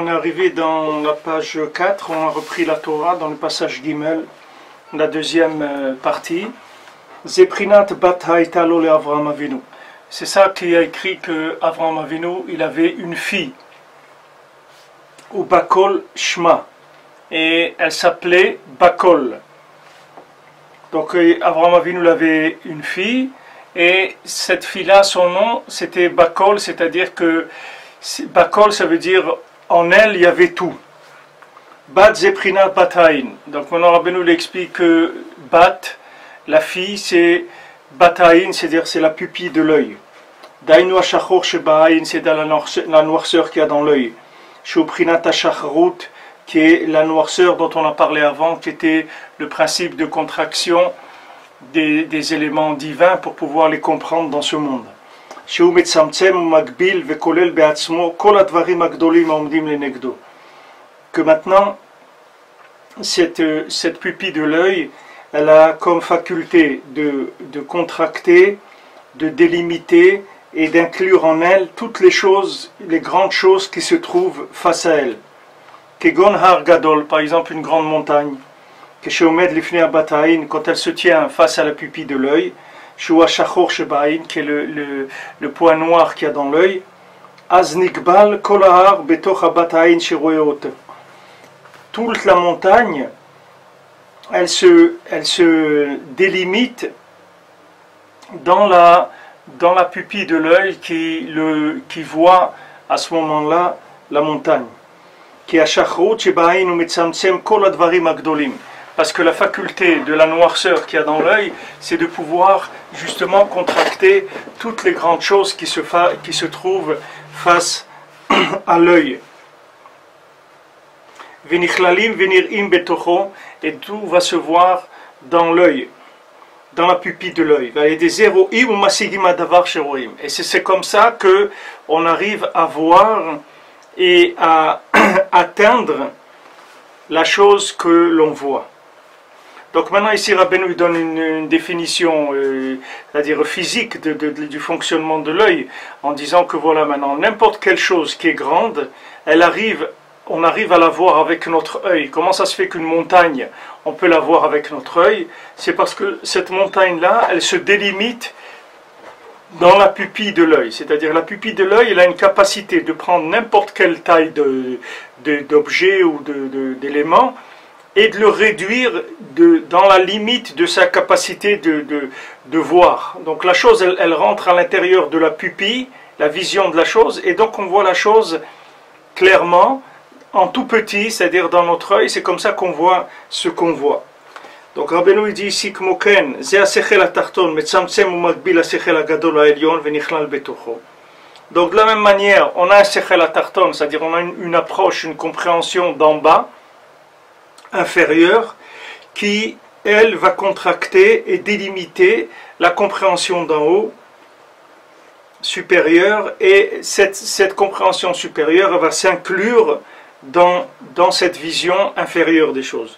On est arrivé dans la page 4, on a repris la Torah dans le passage Gimel, la deuxième partie. Zeprinat bat haïtalo le Avraham Avinu. C'est ça qui a écrit que Avraham Avinu, il avait une fille, ou Bakol Shma, et elle s'appelait Bakol. Donc Avraham Avinu avait une fille, et cette fille-là, son nom, c'était Bakol, c'est-à-dire que Bakol, ça veut dire en elle, il y avait tout. Bat Zeprina Bataïn. Donc maintenant, Rabbeinu l'explique que Bat, la fille, c'est Bataïn, c'est-à-dire c'est la pupille de l'œil. Dainu Ashachor Shebaïn, c'est dans la noirceur qu'il y a dans l'œil. Shuprinat Ashacharut, qui est la noirceur dont on a parlé avant, qui était le principe de contraction des éléments divins pour pouvoir les comprendre dans ce monde. Que maintenant, cette pupille de l'œil, elle a comme faculté de contracter, de délimiter et d'inclure en elle toutes les choses, les grandes choses qui se trouvent face à elle. Kegon Har Gadol, par exemple une grande montagne, quand elle se tient face à la pupille de l'œil, qui est le point noir qu'il y a dans l'œil, toute la montagne, elle se délimite dans la pupille de l'œil qui voit à ce moment-là la montagne. Parce que la faculté de la noirceur qu'il y a dans l'œil, c'est de pouvoir justement contracter toutes les grandes choses qui se trouvent face à l'œil. Et tout va se voir dans l'œil, dans la pupille de l'œil. Et c'est comme ça qu'on arrive à voir et à atteindre la chose que l'on voit. Donc maintenant ici Rabbeinu lui donne une définition, c'est-à-dire physique du fonctionnement de l'œil, en disant que voilà maintenant n'importe quelle chose qui est grande, on arrive à la voir avec notre œil. Comment ça se fait qu'une montagne, on peut la voir avec notre œil? C'est parce que cette montagne-là, elle se délimite dans la pupille de l'œil. C'est-à-dire la pupille de l'œil, elle a une capacité de prendre n'importe quelle taille d'objet ou d'élément, et de le réduire dans la limite de sa capacité de voir. Donc la chose, elle rentre à l'intérieur de la pupille, la vision de la chose, et donc on voit la chose clairement, en tout petit, c'est-à-dire dans notre œil, c'est comme ça qu'on voit ce qu'on voit. Donc Rabbeinu dit ici que Moken, donc de la même manière, on a un sechel atarton, c'est-à-dire on a une approche, une compréhension d'en bas, inférieure, qui, elle, va contracter et délimiter la compréhension d'en haut, supérieure, et cette compréhension supérieure va s'inclure dans cette vision inférieure des choses.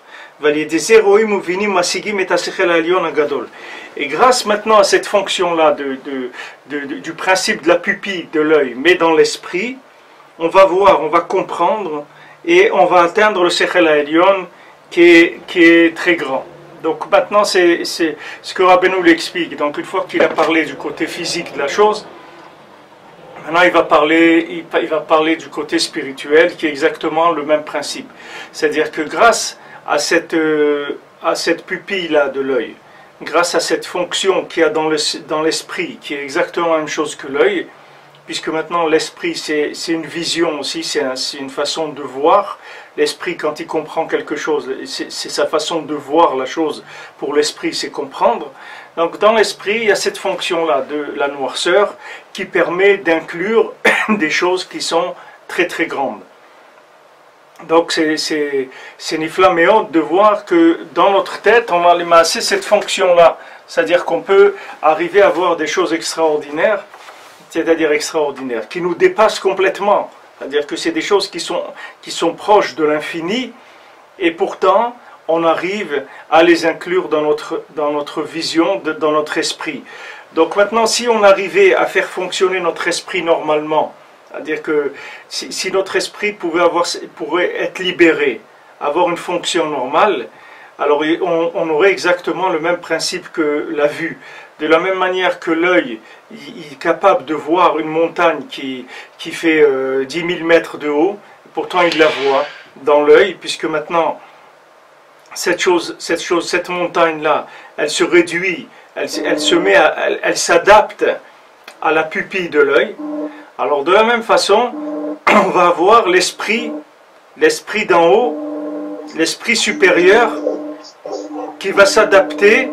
Et grâce maintenant à cette fonction-là du principe de la pupille de l'œil, mais dans l'esprit, on va voir, on va comprendre, et on va atteindre le Sechel HaElyon, qui est très grand. Donc maintenant c'est ce que Rabbeinu l'explique. Donc une fois qu'il a parlé du côté physique de la chose, maintenant il va parler du côté spirituel qui est exactement le même principe. C'est-à-dire que grâce à cette pupille-là de l'œil, grâce à cette fonction qu'il y a dans l'esprit, qui est exactement la même chose que l'œil, puisque maintenant l'esprit c'est une vision aussi, c'est une façon de voir. L'esprit, quand il comprend quelque chose, c'est sa façon de voir la chose. Pour l'esprit, c'est comprendre. Donc dans l'esprit, il y a cette fonction-là de la noirceur qui permet d'inclure des choses qui sont très très grandes. Donc c'est niflaméot de voir que dans notre tête, on a assez cette fonction-là. C'est-à-dire qu'on peut arriver à voir des choses extraordinaires, c'est-à-dire extraordinaires, qui nous dépassent complètement. C'est-à-dire que c'est des choses qui sont proches de l'infini, et pourtant on arrive à les inclure dans notre vision, dans notre esprit. Donc maintenant, si on arrivait à faire fonctionner notre esprit normalement, C'est-à-dire que si notre esprit pourrait être libéré, avoir une fonction normale, alors on aurait exactement le même principe que la vue. De la même manière que l'œil il est capable de voir une montagne qui fait 10 000 mètres de haut, pourtant il la voit dans l'œil, puisque maintenant cette montagne-là, elle se réduit, elle s'adapte à la pupille de l'œil. Alors de la même façon, on va avoir l'esprit d'en haut, l'esprit supérieur, qui va s'adapter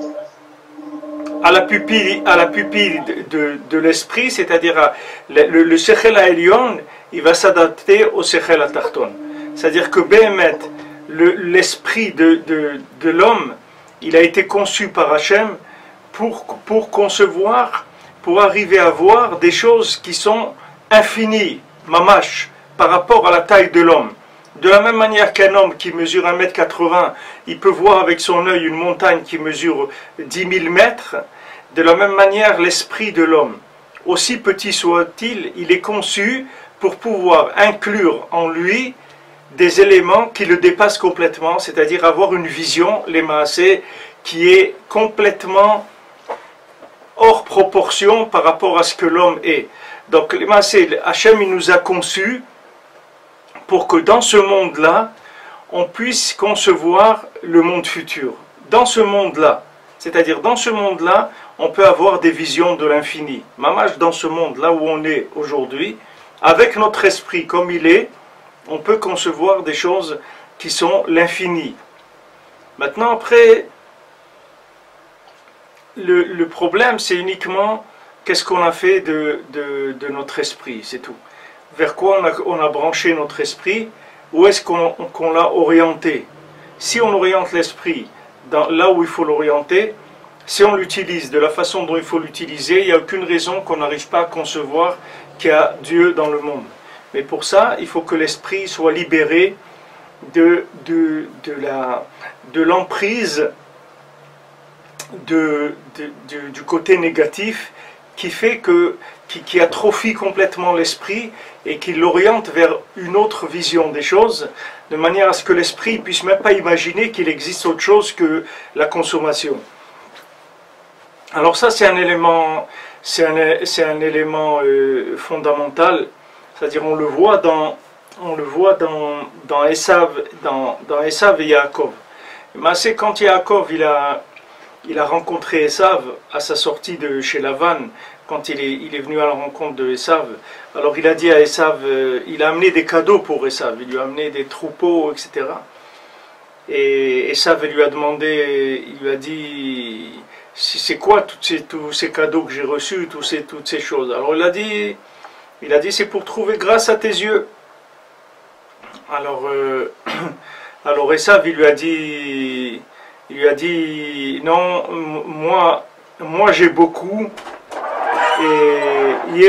à la pupille de l'esprit, c'est-à-dire le Sechel Ha'elyon, il va s'adapter au Sechel Ha'tarton. C'est-à-dire que Behemet, l'esprit de l'homme, il a été conçu par Hachem pour concevoir, pour arriver à voir des choses qui sont infinies, mamash, par rapport à la taille de l'homme. De la même manière qu'un homme qui mesure 1,80 m, il peut voir avec son œil une montagne qui mesure 10 000 mètres, de la même manière l'esprit de l'homme, aussi petit soit-il, il est conçu pour pouvoir inclure en lui des éléments qui le dépassent complètement, c'est-à-dire avoir une vision, les maasé, qui est complètement hors proportion par rapport à ce que l'homme est. Donc les maasé, Hachem il nous a conçus pour que dans ce monde-là, on puisse concevoir le monde futur. Dans ce monde-là, c'est-à-dire dans ce monde-là, on peut avoir des visions de l'infini. Mamash, dans ce monde-là où on est aujourd'hui, avec notre esprit comme il est, on peut concevoir des choses qui sont l'infini. Maintenant, après, le problème, c'est uniquement qu'est-ce qu'on a fait de notre esprit, c'est tout. Vers quoi on a branché notre esprit, où est-ce qu'on l'a orienté. Si on oriente l'esprit là où il faut l'orienter, si on l'utilise de la façon dont il faut l'utiliser, il n'y a aucune raison qu'on n'arrive pas à concevoir qu'il y a Dieu dans le monde. Mais pour ça, il faut que l'esprit soit libéré de l'emprise du côté négatif qui atrophie complètement l'esprit et qui l'oriente vers une autre vision des choses, de manière à ce que l'esprit ne puisse même pas imaginer qu'il existe autre chose que la consommation. Alors ça, c'est un élément fondamental, c'est-à-dire on le voit dans Esav et Yaakov. Mais c'est quand Yaakov il a rencontré Esav à sa sortie de chez Lavan, quand il est venu à la rencontre de Esav, alors il a dit à Esav, il a amené des cadeaux pour Esav, il lui a amené des troupeaux, etc. Et Esav lui a demandé, il lui a dit, c'est quoi tous ces cadeaux que j'ai reçus, toutes ces choses. Alors il a dit c'est pour trouver grâce à tes yeux. Alors Esav il lui a dit non, moi j'ai beaucoup, et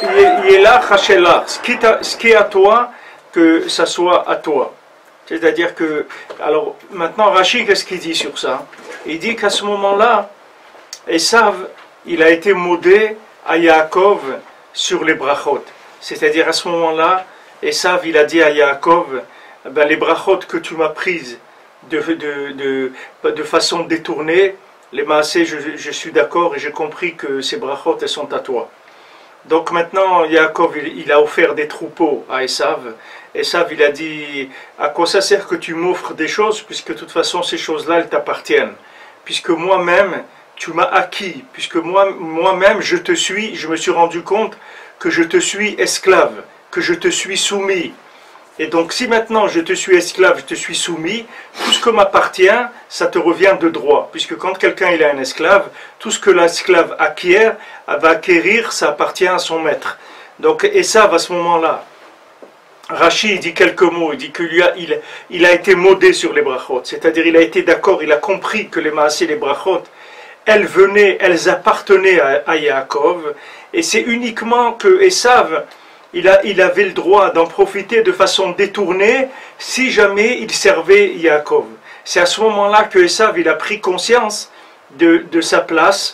ce qui est à toi, que ça soit à toi. C'est-à-dire que, alors maintenant Rashi, qu'est-ce qu'il dit sur ça? Il dit qu'à ce moment-là, Esav, il a été modé à Yaakov sur les brachot. C'est-à-dire à ce moment-là, Esav, il a dit à Yaakov, ben, les brachot que tu m'as prises de façon détournée, les maasés, je suis d'accord et j'ai compris que ces brachot, elles sont à toi. Donc maintenant, Yaakov, il a offert des troupeaux à Esav. Esav, il a dit, à quoi ça sert que tu m'offres des choses, puisque de toute façon, ces choses-là, elles t'appartiennent. Puisque moi-même, tu m'as acquis, puisque moi-même, je me suis rendu compte que je te suis esclave, que je te suis soumis. Et donc, si maintenant je te suis esclave, je te suis soumis, tout ce que m'appartient, ça te revient de droit. Puisque quand quelqu'un il a un esclave, tout ce que l'esclave acquiert, va acquérir, ça appartient à son maître. Donc, Esav, à ce moment-là, Rashi dit quelques mots, il dit qu'il a été modé sur les brachot, c'est-à-dire il a été d'accord, il a compris que les maasés, les brachot, elles appartenaient à Yaakov, et c'est uniquement que Esav, il avait le droit d'en profiter de façon détournée si jamais il servait Yaakov. C'est à ce moment-là que Esav il a pris conscience de sa place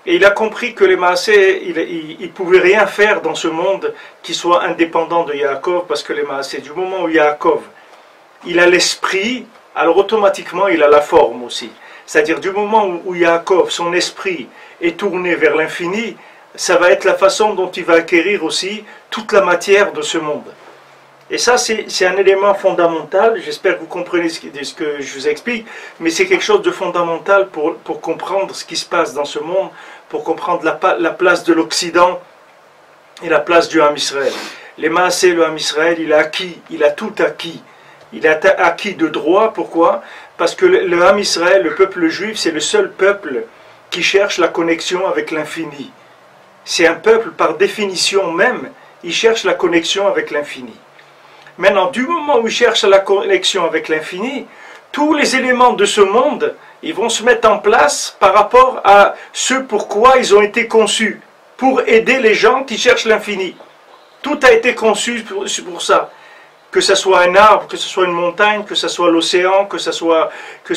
Et il a compris que les Maasé, il ne pouvait rien faire dans ce monde qui soit indépendant de Yaakov, parce que les Maasé, du moment où Yaakov, il a l'esprit, alors automatiquement il a la forme aussi. C'est-à-dire du moment où Yaakov, son esprit, est tourné vers l'infini, ça va être la façon dont il va acquérir aussi toute la matière de ce monde. Et ça, c'est un élément fondamental. J'espère que vous comprenez ce que je vous explique, mais c'est quelque chose de fondamental pour comprendre ce qui se passe dans ce monde, pour comprendre la place de l'Occident et la place du Ham Israël. Les Maasé, le Ham Israël, il a tout acquis. Il a acquis de droit. Pourquoi? Parce que le Ham Israël, le peuple juif, c'est le seul peuple qui cherche la connexion avec l'infini. C'est un peuple, par définition même, il cherche la connexion avec l'infini. Maintenant, du moment où il cherche la connexion avec l'infini, tous les éléments de ce monde, ils vont se mettre en place par rapport à ce pourquoi ils ont été conçus, pour aider les gens qui cherchent l'infini. Tout a été conçu pour ça. Que ce soit un arbre, que ce soit une montagne, que ce soit l'océan, que ce soit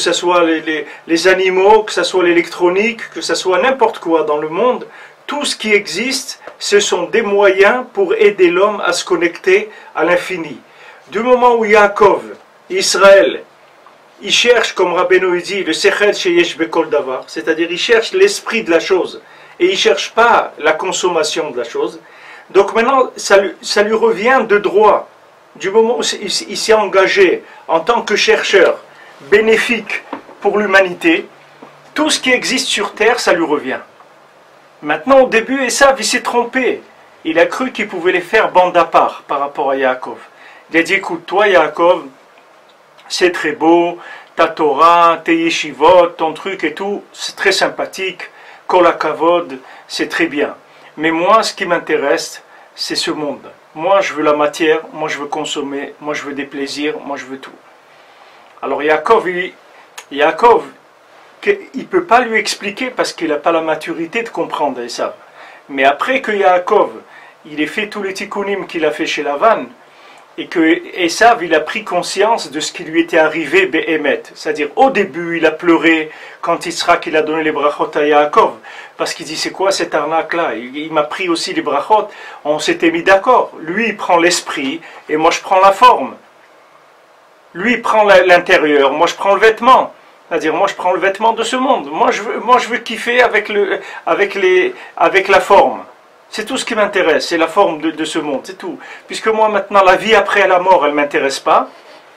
les animaux, que ce soit l'électronique, que ce soit n'importe quoi dans le monde, tout ce qui existe, ce sont des moyens pour aider l'homme à se connecter à l'infini. Du moment où Yaakov, Israël, il cherche, comme Rabbeinu dit, le sechel sheyesh bekol davar, c'est-à-dire il cherche l'esprit de la chose, et il ne cherche pas la consommation de la chose, donc maintenant ça lui revient de droit. Du moment où il s'est engagé en tant que chercheur bénéfique pour l'humanité, tout ce qui existe sur terre, ça lui revient. Maintenant, au début, Esav, il s'est trompé. Il a cru qu'il pouvait les faire bande à part par rapport à Yaakov. Il a dit, écoute, toi, Yaakov, c'est très beau, ta Torah, tes yeshivot, ton truc et tout, c'est très sympathique, kol hakavod, c'est très bien. Mais moi, ce qui m'intéresse, c'est ce monde. Moi, je veux la matière, moi, je veux consommer, moi, je veux des plaisirs, moi, je veux tout. Alors, Yaakov, il ne peut pas lui expliquer parce qu'il n'a pas la maturité de comprendre ça. Mais après que Yaakov, il ait fait tous les tikkunim qu'il a fait chez Lavan, et que Esav, il a pris conscience de ce qui lui était arrivé Behemet. C'est-à-dire, au début, il a pleuré quand Yitzhak, il a donné les brachot à Yaakov, parce qu'il dit, c'est quoi cette arnaque-là? Il m'a pris aussi les brachot, on s'était mis d'accord. Lui, il prend l'esprit, et moi, je prends la forme. Lui, il prend l'intérieur, moi, je prends le vêtement. C'est-à-dire, moi, je prends le vêtement de ce monde. Moi, je veux kiffer avec la forme. C'est tout ce qui m'intéresse, c'est la forme de ce monde, c'est tout. Puisque moi, maintenant, la vie après la mort, elle ne m'intéresse pas.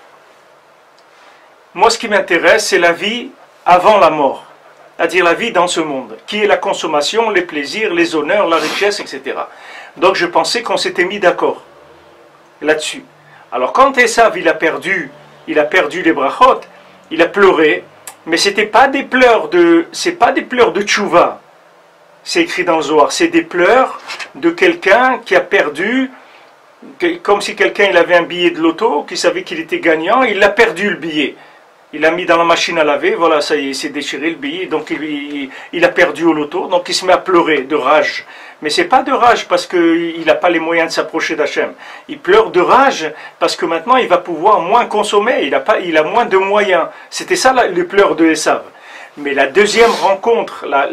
Moi, ce qui m'intéresse, c'est la vie avant la mort. C'est-à-dire la vie dans ce monde, qui est la consommation, les plaisirs, les honneurs, la richesse, etc. Donc, je pensais qu'on s'était mis d'accord là-dessus. Alors, quand Esav, il a perdu les brachot, il a pleuré, mais c'est pas des pleurs de tchouva. C'est écrit dans le Zohar, c'est des pleurs de quelqu'un qui a perdu, comme si quelqu'un il avait un billet de loto, qui savait qu'il était gagnant, il a perdu le billet. Il l'a mis dans la machine à laver, voilà, ça y est, il s'est déchiré le billet, donc il a perdu au loto, donc il se met à pleurer de rage. Mais c'est pas de rage parce qu'il n'a pas les moyens de s'approcher d'Hachem. Il pleure de rage parce que maintenant il va pouvoir moins consommer, il a moins de moyens. C'était ça le pleur de Esav. Mais la deuxième rencontre, la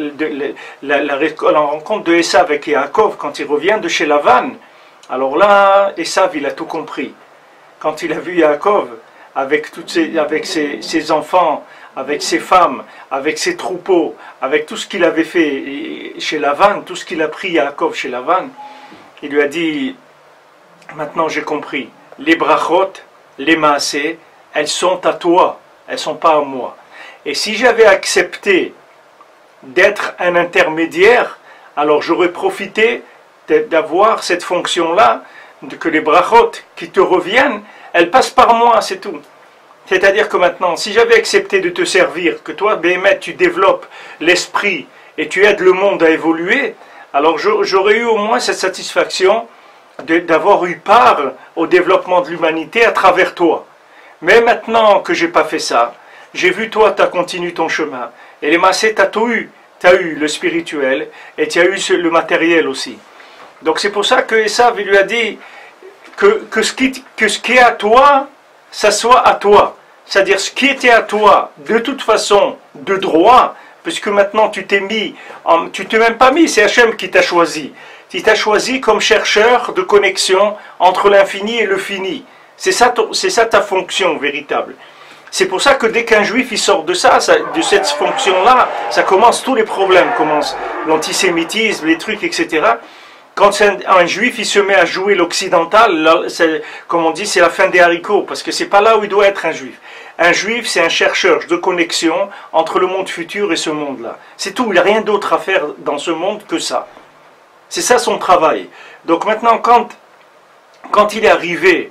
rencontre de Esav avec Yaakov, quand il revient de chez Lavan, alors là, Esav, il a tout compris. Quand il a vu Yaakov, avec ses enfants, avec ses femmes, avec ses troupeaux, avec tout ce qu'il avait fait chez Lavan, tout ce qu'il a pris Yaakov chez Lavan, il lui a dit, maintenant j'ai compris, les brachot, les maasé, elles sont à toi, elles ne sont pas à moi. Et si j'avais accepté d'être un intermédiaire, alors j'aurais profité d'avoir cette fonction-là, que les brachot qui te reviennent, elles passent par moi, c'est tout. C'est-à-dire que maintenant, si j'avais accepté de te servir, que toi, Béhémet, tu développes l'esprit et tu aides le monde à évoluer, alors j'aurais eu au moins cette satisfaction d'avoir eu part au développement de l'humanité à travers toi. Mais maintenant que je n'ai pas fait ça, j'ai vu toi, tu as continué ton chemin. Et les massés, tu as eu le spirituel et tu as eu le matériel aussi. Donc c'est pour ça que Esav lui a dit que ce qui est à toi, ça soit à toi. C'est-à-dire ce qui était à toi, de toute façon, de droit, puisque maintenant tu t'es mis, tu t'es même pas mis, c'est Hachem qui t'a choisi. Il t'a choisi comme chercheur de connexion entre l'infini et le fini. C'est ça ta fonction véritable. C'est pour ça que dès qu'un juif il sort de ça, de cette fonction-là, ça commence, tous les problèmes commencent. L'antisémitisme, les trucs, etc. Quand un juif il se met à jouer l'occidental, comme on dit, c'est la fin des haricots, parce que c'est pas là où il doit être un juif. Un juif, c'est un chercheur de connexion entre le monde futur et ce monde-là. C'est tout, il n'y a rien d'autre à faire dans ce monde que ça. C'est ça son travail. Donc maintenant, quand il est arrivé,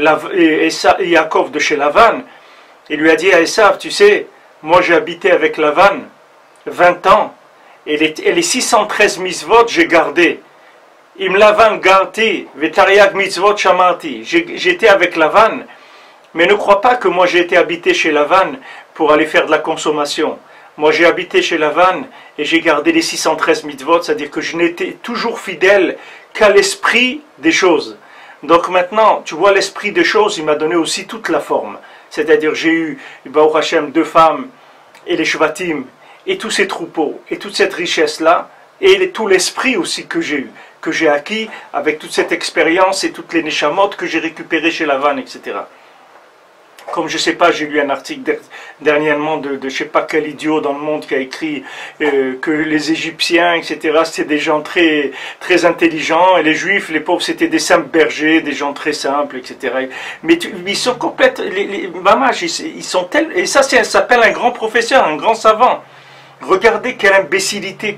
Yaakov de chez Lavan, il lui a dit à Esav, tu sais, moi j'ai habité avec Lavan 20 ans, et les 613 mitzvot j'ai gardé. Im Lavan garti, vetariag mitzvot shamarti. J'étais avec Lavan, mais ne crois pas que moi j'ai été habité chez Lavan pour aller faire de la consommation. Moi j'ai habité chez Lavan et j'ai gardé les 613 mitzvot, c'est-à-dire que je n'étais toujours fidèle qu'à l'esprit des choses. Donc maintenant, tu vois, l'esprit des choses, il m'a donné aussi toute la forme. C'est-à-dire j'ai eu, Baruch Hashem, 2 femmes et les Shvatim et tous ces troupeaux et toute cette richesse-là et tout l'esprit aussi que j'ai eu, que j'ai acquis avec toute cette expérience et toutes les neshamot que j'ai récupérées chez Lavan, etc. Comme je ne sais pas, j'ai lu un article dernièrement de je ne sais pas quel idiot dans le monde qui a écrit que les Égyptiens, etc., c'était des gens très, très intelligents, et les Juifs, les pauvres, c'était des simples bergers, des gens très simples, etc. Mais ils sont complètes, les mamages, ils sont tels, et ça s'appelle un grand professeur, un grand savant. Regardez quelle imbécilité,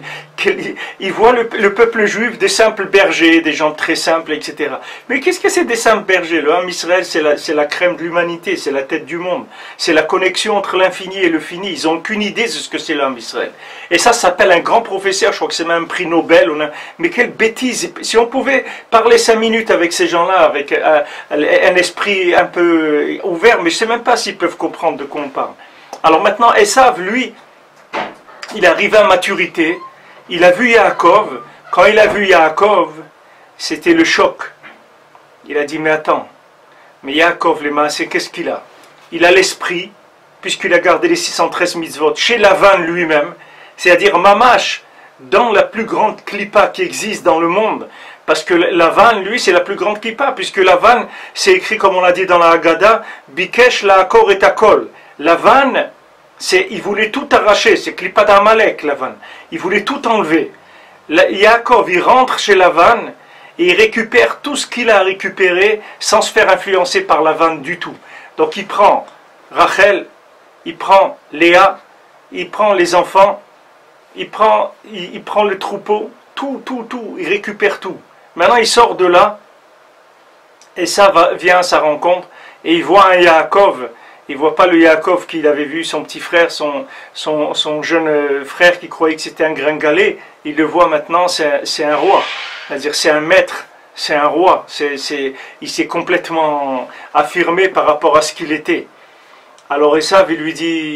il voit le peuple juif des simples bergers, des gens très simples, etc. Mais qu'est-ce que c'est des simples bergers? Le Ham Israël, c'est la crème de l'humanité, c'est la tête du monde. C'est la connexion entre l'infini et le fini. Ils n'ont aucune idée de ce que c'est le Ham Israël. Et ça s'appelle un grand professeur, je crois que c'est même un prix Nobel. Mais quelle bêtise! Si on pouvait parler 5 minutes avec ces gens-là, avec un esprit un peu ouvert, mais je ne sais même pas s'ils peuvent comprendre de quoi on parle. Alors maintenant, Esav, lui, il est arrivé à maturité, il a vu Yaakov. Quand il a vu Yaakov, c'était le choc. Il a dit, mais attends, mais Yaakov, les maasés, qu'est-ce qu'il a? Il a l'esprit, puisqu'il a gardé les 613 mitzvot, chez Lavan lui-même, c'est-à-dire Mamash, dans la plus grande clipa qui existe dans le monde. Parce que Lavan, lui, c'est la plus grande clipa, puisque Lavan, c'est écrit, comme on l'a dit dans la Haggadah, Bikesh la akor et akol. Lavan, il voulait tout arracher, c'est Klipat Amalek, Lavan. Il voulait tout enlever. Yaakov, il rentre chez Lavan et il récupère tout ce qu'il a récupéré sans se faire influencer par Lavan du tout. Donc il prend Rachel, il prend Léa, il prend les enfants, il prend le troupeau, tout, il récupère tout. Maintenant il sort de là et ça vient à sa rencontre et il voit un Yaakov. Il ne voit pas le Yaakov qu'il avait vu, son petit frère, son jeune frère qui croyait que c'était un gringalet. Il le voit maintenant, c'est un roi. C'est-à-dire c'est un maître, c'est un roi. Il s'est complètement affirmé par rapport à ce qu'il était. Alors Esav, il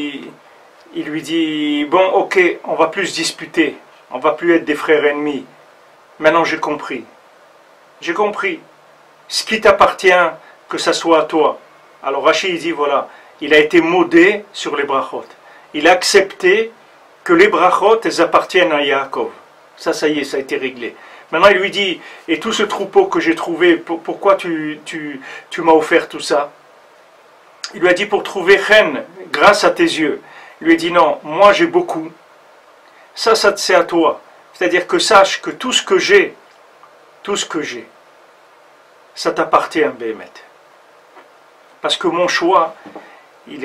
lui dit, bon ok, on va plus se disputer. On va plus être des frères ennemis. Maintenant j'ai compris. J'ai compris. Ce qui t'appartient, que ça soit à toi. Alors Rachid dit voilà, il a été modé sur les brachot. Il a accepté que les brachot, elles appartiennent à Yaakov. Ça y est, ça a été réglé. Maintenant il lui dit, et tout ce troupeau que j'ai trouvé, pourquoi tu m'as offert tout ça? Il lui a dit pour trouver Chen, grâce à tes yeux. Il lui a dit non, moi j'ai beaucoup. Ça c'est à toi. C'est-à-dire que sache que tout ce que j'ai, ça t'appartient, Béhémet. Parce que mon choix, il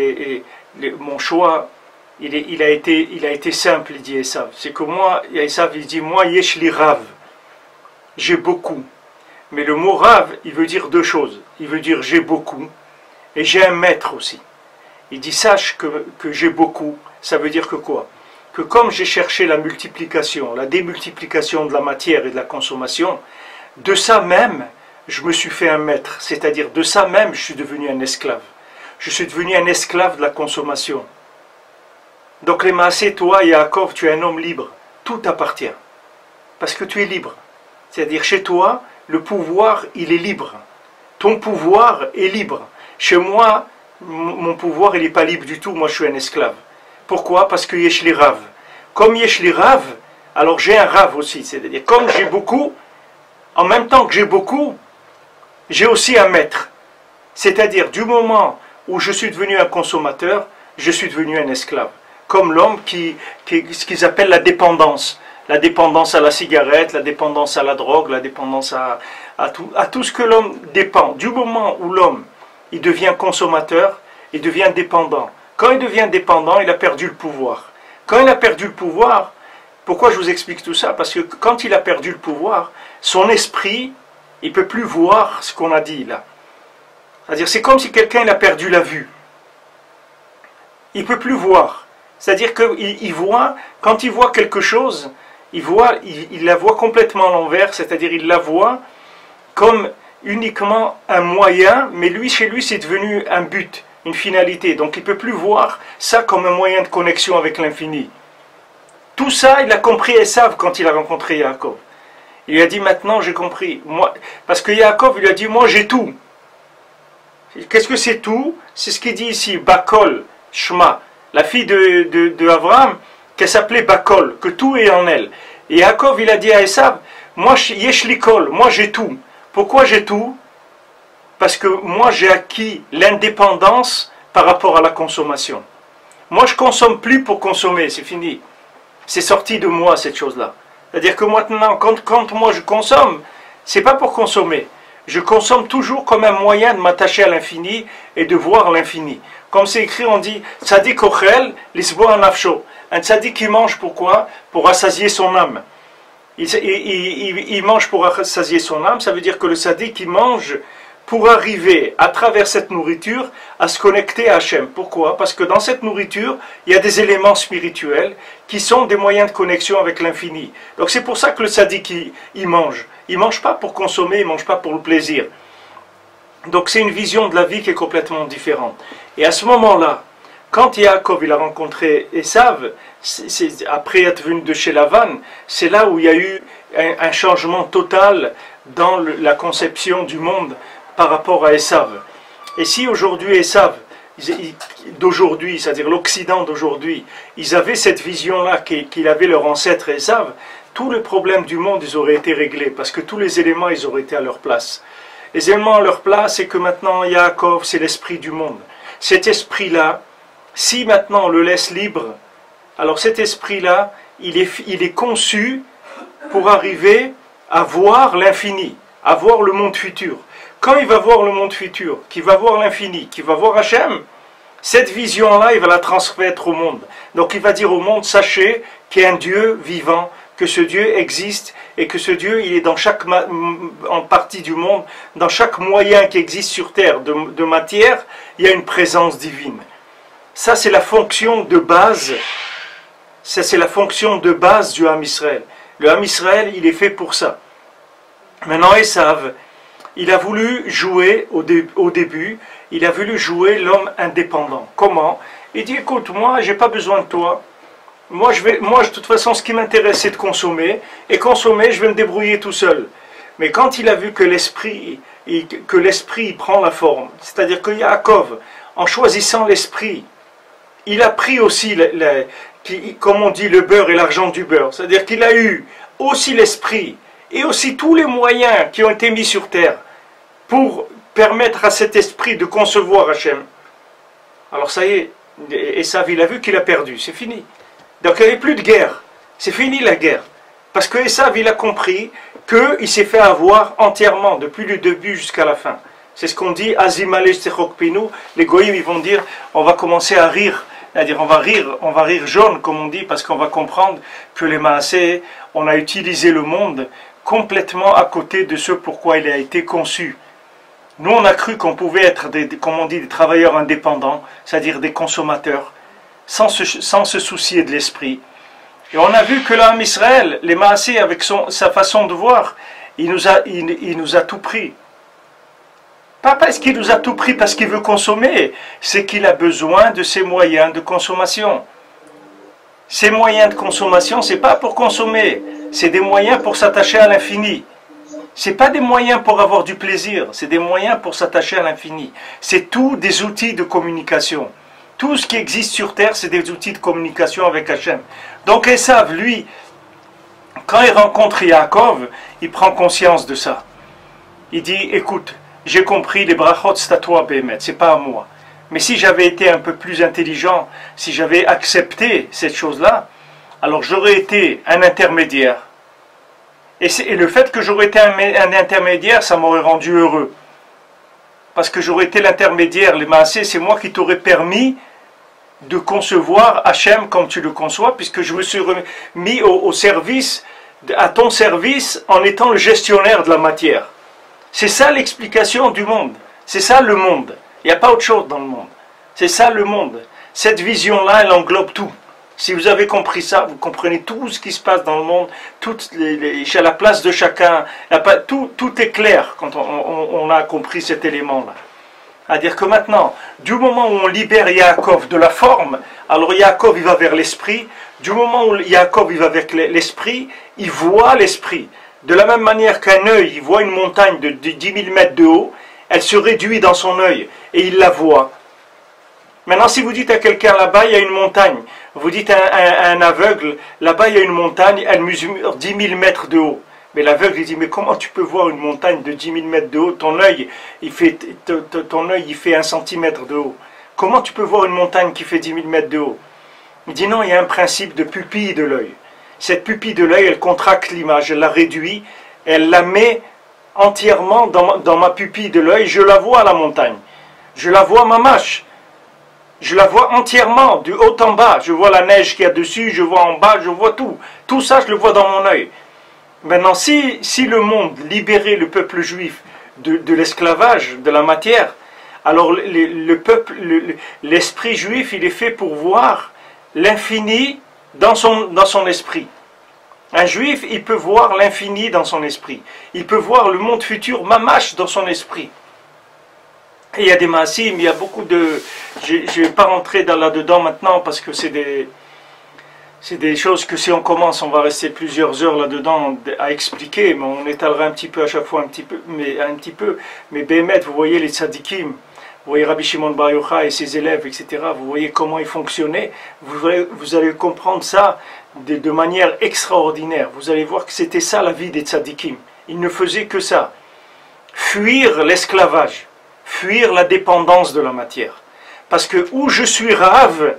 a été simple, il dit Esav. C'est que moi, Esav, il dit, moi, yesh li rav. J'ai beaucoup. Mais le mot rav, il veut dire 2 choses. Il veut dire j'ai beaucoup, et j'ai un maître aussi. Il dit, sache que j'ai beaucoup, ça veut dire que quoi? Que comme j'ai cherché la multiplication, la démultiplication de la matière et de la consommation, de ça même, je me suis fait un maître, c'est-à-dire de ça même, je suis devenu un esclave. Je suis devenu un esclave de la consommation. Donc les maasés, toi, Yaakov, tu es un homme libre. Tout t'appartient. Parce que tu es libre. C'est-à-dire chez toi, le pouvoir, il est libre. Ton pouvoir est libre. Chez moi, mon pouvoir, il n'est pas libre du tout. Moi, je suis un esclave. Pourquoi? Parce que yesh li rav. Comme yesh li rav, alors j'ai un rav aussi. C'est-à-dire, comme j'ai beaucoup, en même temps que j'ai beaucoup, j'ai aussi un maître. C'est-à-dire, du moment où je suis devenu un consommateur, je suis devenu un esclave. Comme l'homme ce qu'ils appellent la dépendance. La dépendance à la cigarette, la dépendance à la drogue, la dépendance à tout ce que l'homme dépend. Du moment où l'homme il devient consommateur, il devient dépendant. Quand il devient dépendant, il a perdu le pouvoir. Quand il a perdu le pouvoir, pourquoi je vous explique tout ça? Parce que quand il a perdu le pouvoir, son esprit, il ne peut plus voir ce qu'on a dit là. C'est-à-dire, c'est comme si quelqu'un il a perdu la vue. Il ne peut plus voir. C'est-à-dire qu'il voit, quand il voit quelque chose, il la voit complètement à l'envers, c'est-à-dire il la voit comme uniquement un moyen, mais lui, chez lui, c'est devenu un but, une finalité. Donc il ne peut plus voir ça comme un moyen de connexion avec l'infini. Tout ça, il a compris Esav quand il a rencontré Yaakov. Il lui a dit, maintenant j'ai compris. Moi, parce que Yaakov, il lui a dit, moi j'ai tout. Qu'est-ce que c'est tout? C'est ce qu'il dit ici, Bakol, Shma. La fille de Abraham, qu'elle s'appelait Bakol, que tout est en elle. Et Yaakov, il a dit à Esav, moi, yesh li kol, moi j'ai tout. Pourquoi j'ai tout? Parce que moi j'ai acquis l'indépendance par rapport à la consommation. Moi je ne consomme plus pour consommer, c'est fini. C'est sorti de moi cette chose-là. C'est-à-dire que maintenant, quand moi je consomme, c'est pas pour consommer. Je consomme toujours comme un moyen de m'attacher à l'infini et de voir l'infini. Comme c'est écrit, on dit Tzadik ochel lisboa nafsho. Un tzadik qui mange pourquoi? Pour rassasier son âme. Il mange pour rassasier son âme, ça veut dire que le tzadik il mange pour arriver à travers cette nourriture à se connecter à Hachem. Pourquoi? Parce que dans cette nourriture, il y a des éléments spirituels qui sont des moyens de connexion avec l'infini. Donc c'est pour ça que le tzadik il mange. Il ne mange pas pour consommer, il ne mange pas pour le plaisir. Donc c'est une vision de la vie qui est complètement différente. Et à ce moment-là, quand Yaakov il a rencontré Esav, après être venu de chez Lavan, c'est là où il y a eu un changement total dans la conception du monde par rapport à Esav. Et si aujourd'hui Esav, d'aujourd'hui, c'est-à-dire l'Occident d'aujourd'hui, ils avaient cette vision-là qu'il avait leur ancêtre Esav, tous les problèmes du monde ils auraient été réglés, parce que tous les éléments ils auraient été à leur place. Les éléments à leur place, c'est que maintenant Yaakov, c'est l'esprit du monde. Cet esprit-là, si maintenant on le laisse libre, alors cet esprit-là, il est conçu pour arriver à voir l'infini, à voir le monde futur. Quand il va voir le monde futur, qu'il va voir l'infini, qu'il va voir Hachem, cette vision-là, il va la transmettre au monde. Donc il va dire au monde, sachez qu'il y a un Dieu vivant, que ce Dieu existe et que ce Dieu, il est dans chaque en partie du monde, dans chaque moyen qui existe sur terre de matière, il y a une présence divine. Ça, c'est la fonction de base. Ça, c'est la fonction de base du Ham Israël. Le Ham Israël, il est fait pour ça. Maintenant, Esav, il a voulu jouer au début, il a voulu jouer l'homme indépendant. Comment? Il dit, écoute, moi, j'ai pas besoin de toi. Moi, de toute façon, ce qui m'intéresse, c'est de consommer. Et consommer, je vais me débrouiller tout seul. Mais quand il a vu que l'esprit prend la forme, c'est-à-dire que Yaakov, en choisissant l'esprit, il a pris aussi, comme on dit, le beurre et l'argent du beurre. C'est-à-dire qu'il a eu aussi l'esprit et aussi tous les moyens qui ont été mis sur terre pour permettre à cet esprit de concevoir Hachem. Alors ça y est, Esav, il a vu qu'il a perdu, c'est fini. Donc il n'y avait plus de guerre, c'est fini la guerre. Parce que Esav, il a compris qu'il s'est fait avoir entièrement, depuis le début jusqu'à la fin. C'est ce qu'on dit, Azimalesh Techokpinu, les goïms ils vont dire, on va commencer à rire. C'est-à-dire on va rire jaune comme on dit, parce qu'on va comprendre que les Maasé, on a utilisé le monde complètement à côté de ce pourquoi il a été conçu. Nous on a cru qu'on pouvait être, comme on dit, des travailleurs indépendants, c'est-à-dire des consommateurs, sans se soucier de l'esprit. Et on a vu que l'Am Israël, les Maasé, avec sa façon de voir, il nous a tout pris. Pas parce qu'il nous a tout pris parce qu'il veut consommer, c'est qu'il a besoin de ses moyens de consommation. Ces moyens de consommation, c'est pas pour consommer, c'est des moyens pour s'attacher à l'infini. C'est pas des moyens pour avoir du plaisir, c'est des moyens pour s'attacher à l'infini. C'est tous des outils de communication. Tout ce qui existe sur terre, c'est des outils de communication avec Hachem. Donc Esav, lui, quand il rencontre Yaakov, il prend conscience de ça. Il dit, écoute, j'ai compris, les brachot, c'est à toi, Bémet, c'est pas à moi. Mais si j'avais été un peu plus intelligent, si j'avais accepté cette chose-là, alors j'aurais été un intermédiaire. Et le fait que j'aurais été un intermédiaire, ça m'aurait rendu heureux. Parce que j'aurais été l'intermédiaire, les maasés, c'est moi qui t'aurais permis de concevoir Hachem comme tu le conçois, puisque je me suis mis au service, à ton service, en étant le gestionnaire de la matière. C'est ça l'explication du monde. C'est ça le monde. Il n'y a pas autre chose dans le monde. C'est ça le monde. Cette vision-là, elle englobe tout. Si vous avez compris ça, vous comprenez tout ce qui se passe dans le monde, à la place de chacun, tout est clair quand on a compris cet élément-là. C'est-à-dire que maintenant, du moment où on libère Yaakov de la forme, alors Yaakov il va vers l'esprit, du moment où Yaakov il va vers l'esprit, il voit l'esprit. De la même manière qu'un œil, il voit une montagne de 10 000 mètres de haut, elle se réduit dans son œil et il la voit. Maintenant, si vous dites à quelqu'un là-bas, il y a une montagne, vous dites à un aveugle, là-bas, il y a une montagne, elle mesure 10 000 mètres de haut. Mais l'aveugle, il dit, mais comment tu peux voir une montagne de 10 000 mètres de haut? Ton œil, il fait 1 centimètre de haut. Comment tu peux voir une montagne qui fait 10 000 mètres de haut? Il dit, non, il y a un principe de pupille de l'œil. Cette pupille de l'œil, elle contracte l'image, elle la réduit, elle la met entièrement dans ma pupille de l'œil, je la vois la montagne. Je la vois ma mâche. Je la vois entièrement, du haut en bas. Je vois la neige qu'il y a dessus, je vois en bas, je vois tout. Tout ça, je le vois dans mon œil. Maintenant, si le monde libérait le peuple juif de l'esclavage, de la matière, alors l'esprit juif, il est fait pour voir l'infini dans son esprit. Un juif, il peut voir l'infini dans son esprit. Il peut voir le monde futur, mamash, dans son esprit. Et il y a des massim, il y a beaucoup de... Je ne vais pas rentrer là-dedans maintenant parce que c'est des choses que si on commence, on va rester plusieurs heures là-dedans à expliquer, mais on étalera un petit peu à chaque fois, un petit peu. Mais Bémet, vous voyez les tzadikim, vous voyez Rabbi Shimon Bar Yochai et ses élèves, etc. Vous voyez comment ils fonctionnaient. Vous allez comprendre ça de manière extraordinaire. Vous allez voir que c'était ça la vie des tzadikim. Ils ne faisaient que ça. Fuir l'esclavage. Fuir la dépendance de la matière. Parce que où je suis rave,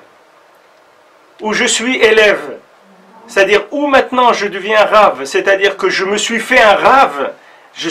où je suis élève, c'est-à-dire où maintenant je deviens rave, c'est-à-dire que je me suis fait un rave, je